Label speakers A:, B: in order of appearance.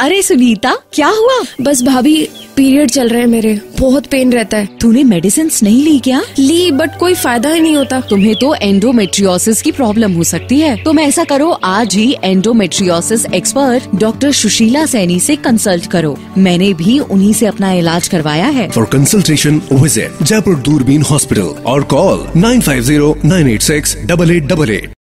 A: अरे सुनीता, क्या हुआ?
B: बस भाभी, पीरियड चल रहे हैं मेरे, बहुत पेन रहता है।
A: तूने मेडिसिन नहीं ली क्या?
B: ली, बट कोई फायदा ही नहीं होता।
A: तुम्हें तो एंडोमेट्रियोसिस की प्रॉब्लम हो सकती है। तुम ऐसा करो, आज ही endometriosis expert doctor Sushila Saini से कंसल्ट करो। मैंने भी उन्हीं से अपना इलाज करवाया है।
C: फॉर कंसल्टेशन विजिट जयपुर दूरबीन हॉस्पिटल और कॉल 9509868888।